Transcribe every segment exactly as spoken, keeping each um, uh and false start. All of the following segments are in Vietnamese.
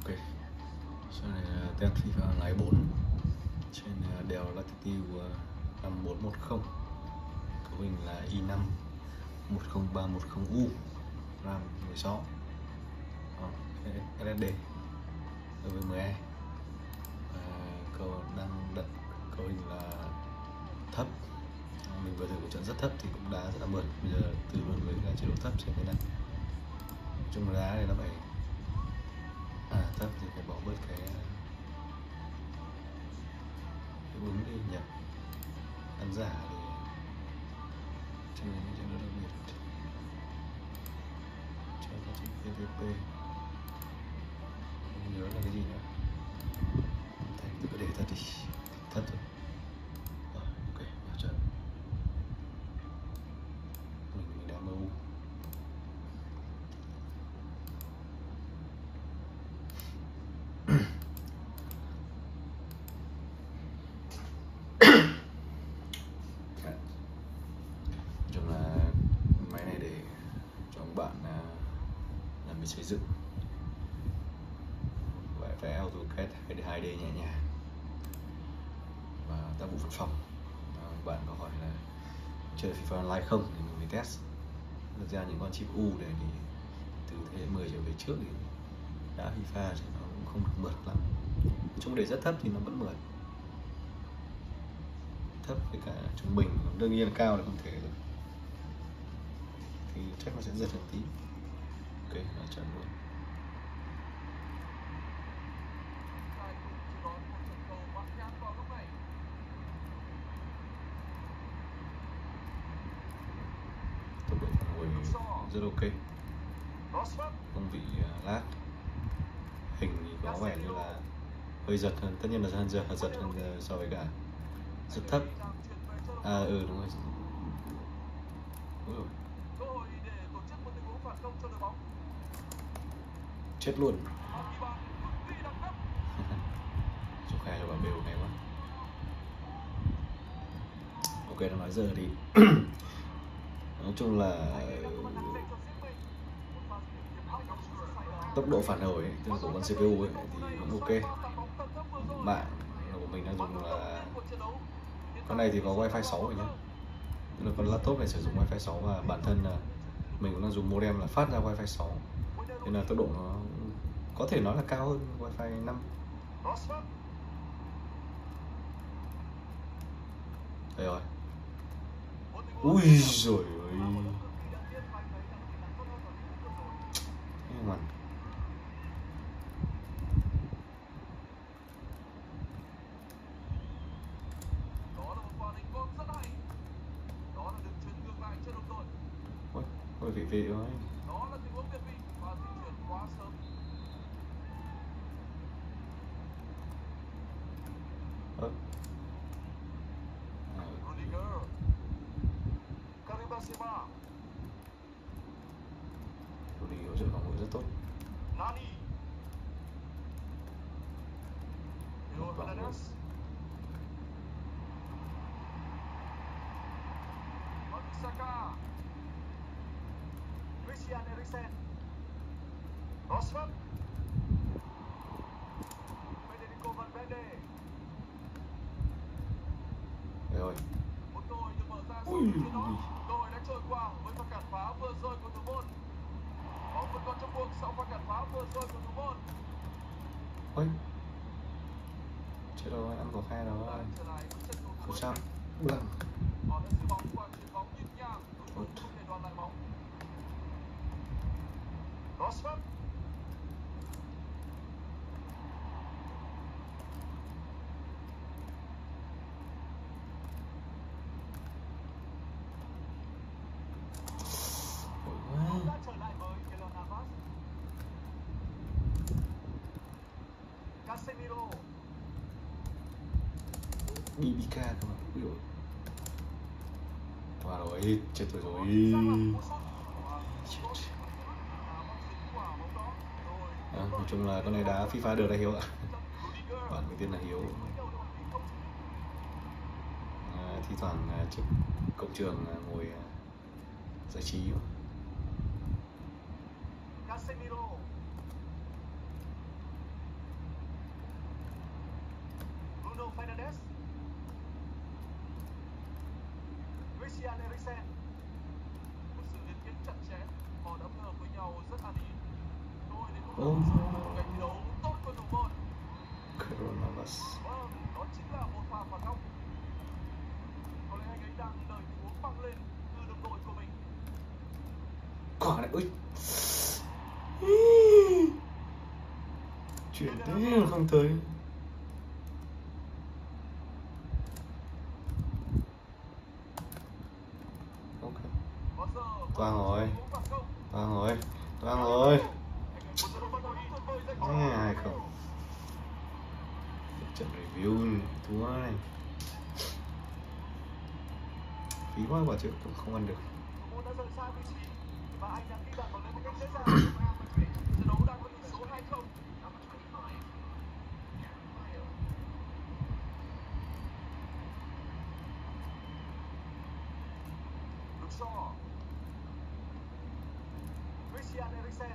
Sau này là test FIFA Online bốn trên Dell Latitude năm bốn một không, cấu hình là i năm một không ba một không U, RAM mười sáu, ét ét đê đối với mười e, cầu đang đận cấu hình là thấp. Mình vừa thử một trận rất thấp thì cũng đá rất là mượt. Bây giờ từ luôn với cái chế độ thấp xem thế nào. Chung đá này nó phải à thấp thì phải bỏ bớt cái cái bứng đi nhỉ, ăn giả thì cho nên cho nó đặc biệt cho quá trình pê vê pê không nhớ là cái gì nữa, thành cứ để thật đi, thật rồi. Rồi, ok, vào trận mình mình đã em u. Chung là máy này để cho các bạn làm việc xây dựng, vậy phải AutoCAD hai D nhẹ nhàng và tác vụ văn phòng. Bạn có hỏi là chơi FIFA Online không thì mình mới test. Thực ra những con chip U này thì từ thế hệ mười trở về trước thì đã FIFA thì nó cũng không được mượt lắm. Chung để rất thấp thì nó vẫn mượt, thấp với cả trung bình, đương nhiên là cao là không thể rồi, thì chắc nó sẽ giật một tí. Ok, là trận luôn. Tốc độ phản hồi rất ok, không bị lag. Hình thì có vẻ như là hơi giật hơn, tất nhiên là hơn giờ giật hơn so với cả rất thấp. À ừ đúng rồi. Ui, chết luôn. Chúc khai cho bà bèo này quá. Ok, nó nói giờ thì nói chung là tốc độ phản hồi ấy, tức là của con xê pê u ấy, thì cũng ok. Mạng của mình đang dùng là con này thì có Wi-Fi sáu rồi nhá, tức là con laptop này sử dụng Wi-Fi sáu và bản thân là mình cũng đang dùng modem là phát ra Wi-Fi sáu, nên là tốc độ nó có thể nói là cao hơn Wi-Fi năm. Đây rồi. Ui rồi ơi. Ngoan. Ôi, ôi vị vị ơi. Ơ. Rudy hỗ trợ phòng ngự rất tốt. Một vòng luôn. Christian Eriksen, Rosberg, Federico Valverde. Đây rồi. Một cơ hội được mở ra sau trận chiến đó. Cơ hội đã trôi qua với pha cản phá vừa rồi của thủ môn. Bóng vẫn còn trong cuộc sau pha cản phá vừa rồi của thủ môn. Ôi. Chết rồi, ăn có khai rồi. Không sao. Blanc. Họ đã giữ bóng và chuyển bóng nhịp nhàng, đối thủ không thể đoạt lại bóng. Rosberg. Bóng đã trở lại với Keylor Navas. Casemiro. bê bê ca các bạn. Ui dồi. Wow rồi, chết rồi rồi. Chết. À, nói chung là con này đá FIFA được đấy Hiếu ạ. Bạn mình tên là Hiếu. À, thi thoảng à, trước công trường à, ngồi à, giải trí. Casemiro. Fernandes. Christian Eriksen. Một sự liên kết chặt chẽ, họ đã phối hợp với nhau rất ăn ý. Tôi đến lúc Ồ. một cảnh thi đấu tốt của thủ môn. Coronavirus. Vâng, đó chính là một pha phạt góc. Có lẽ anh ấy đang đợi chúa băng lên từ đồng đội của mình. Quả này, ui. Chuyển thế mà không tới. Ok. Toang rồi. Toang rồi. Toang rồi. À, hay không? Trận review thua này. Phí quá quả chứ cũng không ăn được. Christian Eriksen.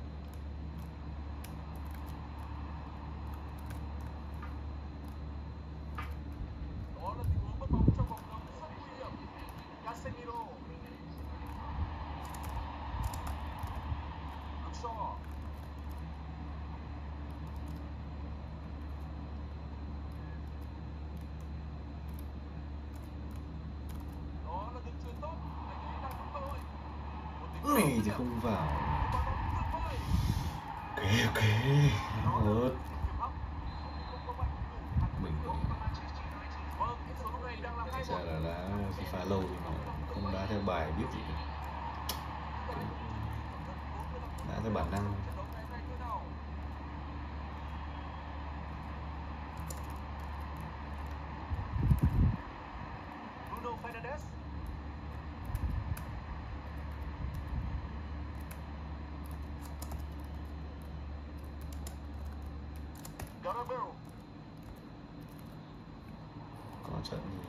Đó là tình huống mất bóng trong vòng cấm rất nguy hiểm. Casemiro. Luke Shaw. Đó là đường chuyền tốt. Anh ấy đang có cơ hội. Này thì không vào. Ok ok. Tốt. Mình thật ra là đá FIFA lâu thì nó không đá theo bài biết gì cả. Đá theo bản năng. Bruno Fernandes. Garabero. Có trận thì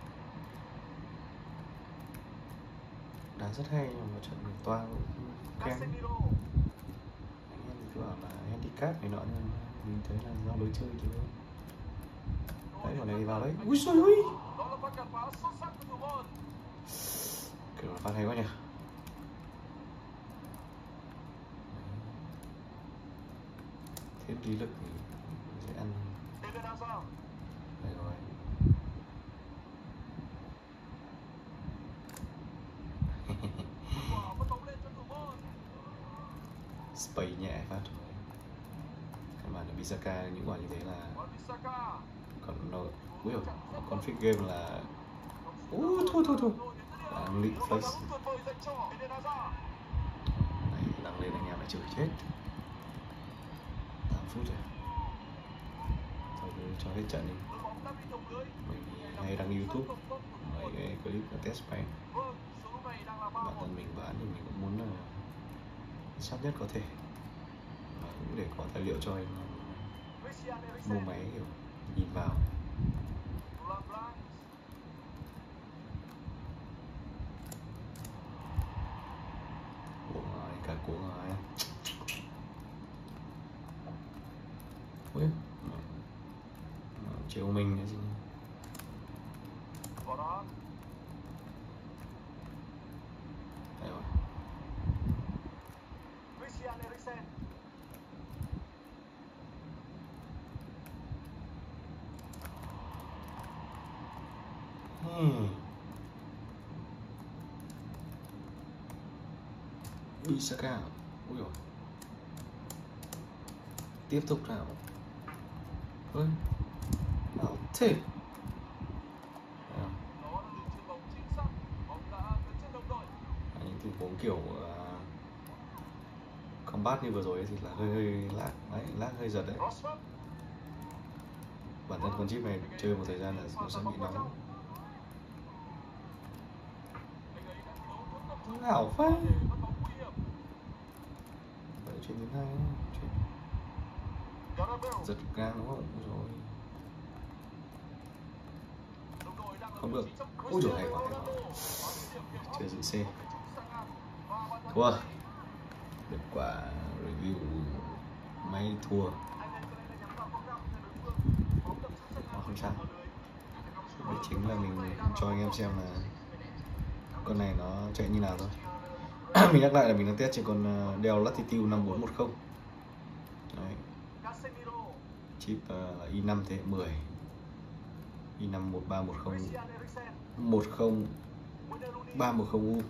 đá rất hay nhưng mà trận mình toa cũng kém. Anh em thì cứ bảo là handicap này nọ nhưng mình thấy là do lối chơi chứ. Đấy còn này đi vào đấy. Ui xôi ui. Kiểu là pha hay quá nhỉ. Thêm lý lực thì sẽ ăn. Đây rồi. Spay nhẹ phát thôi. Các bạn ở Bisaka những quả như thế là còn nó ui dồi, còn fix game là ui thôi thôi thôi đang định first này đăng lên anh em lại chửi chết. Tám phút rồi thôi cứ cho hết trận đi. Mình hay đăng YouTube mấy cái clip của test bank. Bản thân mình bán thì mình cũng muốn là sát nhất có thể và cũng để có tài liệu cho anh mua máy kiểu nhìn vào. Cuống rồi, cả cuống rồi. Ui, chiều mình cái gì đây rồi. Christian Eriksen. Hmm. Bisaka. Ui dồi. Tiếp tục nào. Ôi. Nào thế. Những tình huống kiểu uh, combat như vừa rồi ấy thì là hơi hơi lag, đấy, lag hơi giật đấy. Bản thân con chip này chơi một thời gian là nó sẽ bị nóng. Ảo phết. Vậy chuyện thứ hai chuyện giật ngang đúng không? Rồi. Không được. Ôi trời hay quá, hay quá. Chơi giữ C. Thua. Được quả review máy thua. Không sao. chính là mình cho anh em xem là con này nó chạy như nào thôi. Mình nhắc lại là mình đang test trên con Dell Latitude năm bốn một không. Đấy. Chip uh, là i năm thế hệ mười, i năm một ba một không một không ba một không U,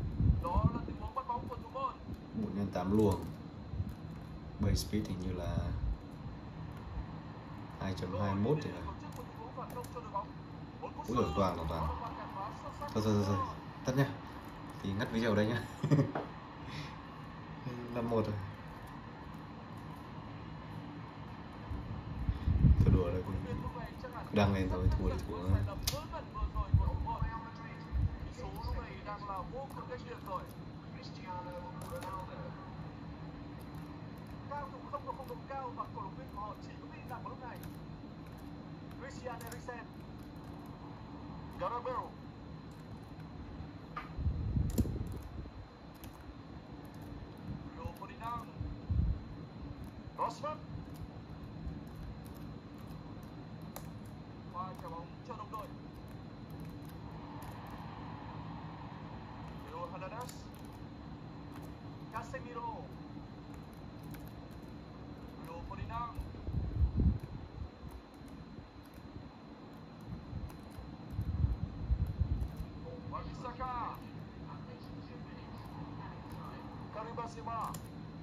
một nhân tám luồng, base speed hình như là hai chấm hai mốt thì phải. Úi giời, toàn toàn toàn. Thôi thôi thôi, thôi. Tắt nhá. Thì ngắt video đây nhá. năm một rồi. Thôi đùa đây, đăng lên thôi, thua thì thua. Cao thủ không có phong độ cao và cổ động viên của họ chỉ có biết rằng vào lúc này. Christian Eriksen, Gareth Bale, Rio Ferdinand, Rashford. Và trả bóng cho đồng đội. Theo Hernandez, Casemiro, Rio Ferdinand, Wan-Bissaka, Karim Benzema,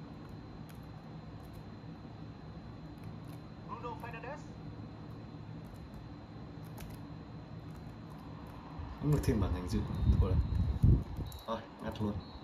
Bruno Fernandes. Không được thêm bảng hành dự, thua rồi. Thôi, ngắt luôn.